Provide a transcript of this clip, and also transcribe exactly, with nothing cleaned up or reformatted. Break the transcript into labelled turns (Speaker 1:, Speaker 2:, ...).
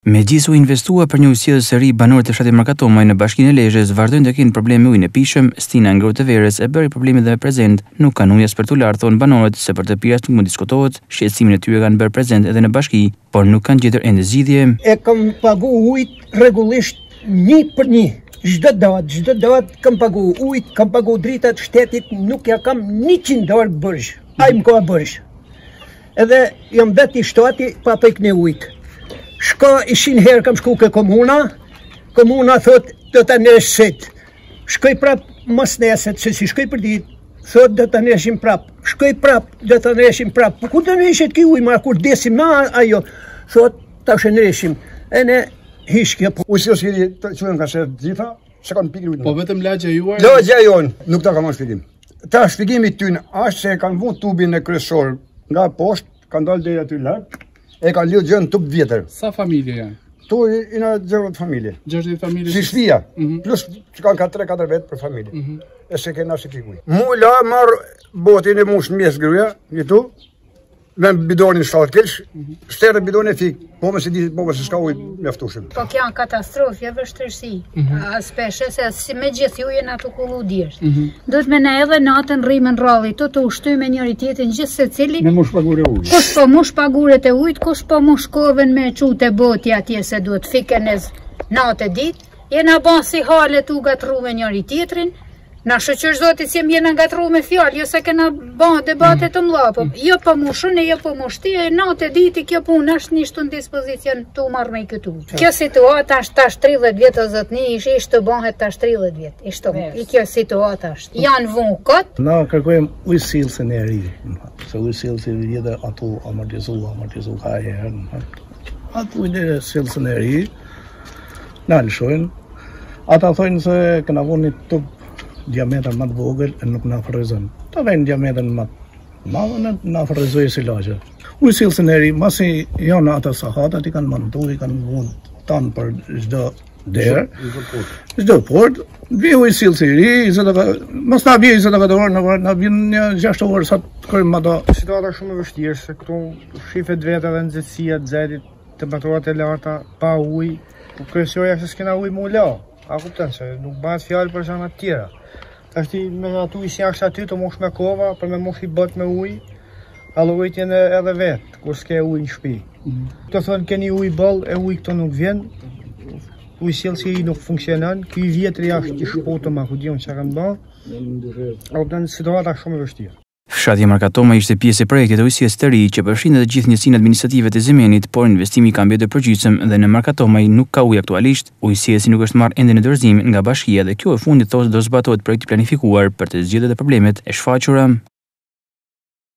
Speaker 1: Megjithëse u investua për një ujësies së ri, banorët e fshatit Markatomaj në bashkinë e Lezhës vazhdojnë të kenë probleme me ujin e pijshëm. Stina Ngroteverës e bëri problemet dhe prezent, nuk kanë ujë as për t'u larë, thonë banorët, se për të piras nuk mund diskutohet. Shqetësimin e tyre kanë bërë prezent edhe në bashki, por nuk kanë gjetur ende zgjidhje.
Speaker 2: E kam pagu ujit rregullisht një për një. Çdo datë, çdo datë kam pagu ujit, kam pagu dritat shtetit, nuk ja kam njëqind dorë bërsh. Ai më ka bërsh. Edhe jam vetë i shtati pa pikë ujit. Shka ishin herë kam shku ke komuna, komuna thot do të nërësit. Shkoj prap mos neset, se si shkoj për dit, thot do të nërëshim prap. Shkoj prap, do të nërëshim prap. Po kur të nërëshit ki ujma, kur desim na ajo, thot ta shë nërëshim. E ne hishkja po.
Speaker 3: Ujësios kiri të quen ka se gjitha, se kanë pikri ujtë.
Speaker 4: Po vetëm lagja juaj?
Speaker 3: Lagja jonë, nuk ta ka marrë shpjegim. Ta shpjegimi tynë, ashtë se kanë vu tubin e kryesor nga poshtë, kanë dalë deri aty larg. E ka lidhë gjënë tub vjetër.
Speaker 4: Sa familje janë?
Speaker 3: Tu ina gjërët familje.
Speaker 4: gjashtëdhjetë familje?
Speaker 3: Si shpia, mm -hmm. plus që kanë ka tre katër vetë për familje. Mm -hmm. E se kena si kikuj. Mu la marë botin e mush në mjesë gruja, një tu, me bidonin shtatë kilsh, mm -hmm. shterë bidonin e fik, po me se di, po me se s'ka uj me aftushim.
Speaker 5: Po kjo janë katastrofë, vështirësi. Mm -hmm. Speshe se si me gjithë ju jenë ato kullu djesht. Mm -hmm. Duhet me ne edhe natën rrimën rralli, të të ushty me njëri tjetrin gjithë se cili.
Speaker 3: Me mush pagure ujt.
Speaker 5: Kush po mush paguret e ujt, kush po mush kovën me qute boti atje se duhet fiken e natë ditë. Jena ba si halet u gatru me njëri tjetrin. Na shoqër zoti si më jena gatru me fjalë, jo se kena ba debate të mëdha, po jo po mushun e jo po mushti, e natë ditë kjo punë është një në dispozicion të marr me këtu. Kjo situata është tash tridhjetë vjet o zotni, ish të bëhet tash tridhjetë vjet. Ishto, i kjo situata është. Janë vun kot.
Speaker 6: Na kërkojmë ujësillësin e ri. Se ujësillësi vjetë ato amortizu, amortizu ka herë. Ato ujësillësin e ri, na lëshojnë. Ata thonë se këna vuni të diametër më të vogël e nuk na frizon. Ta vjen diametër më të madh na frizoi si lagje. Ujësillësin e ri, masi janë ata sahatat i kanë montuar, i kanë vënë tan për çdo derë. Çdo port, vi ujësillësi i ri, mos na vjen zot ato orë, na vjen një gjashtë orë sa të kërkojmë ato.
Speaker 7: Situata shumë e vështirë, se këtu shifet vetë edhe nxehtësia e xhelit, temperaturat e larta, pa ujë. Po kryesorja se s'kena ujë më la. A kupton se nuk bëhet fjalë për gjëra të tjera. Tash ti me ato i sjellsh aty të mosh me kova për me mosh i bot me ujë. Allojtjen edhe vet, kur s'ke ujë në shtëpi. Mm. Të thonë keni ujë boll e ujë këto nuk vjen. Ujësillësi i nuk funksionon. Ky vjetri është i shpotëm, ku diun çka kanë bën. A kupton situata shumë e vështirë.
Speaker 1: Fshati Markatomaj ishte pjesë e projektit të ujësisë të ri që përfshin edhe gjithë njësinë administrative të Zemenit, por investimi ka mbetur përgjithshëm dhe në Markatomaj nuk ka ujë aktualisht. Ujësiesi nuk është marrë ende në dorëzim nga bashkia dhe kjo e fundit thosë do zbatohet projekti planifikuar për të zgjidhur problemet e shfaqura.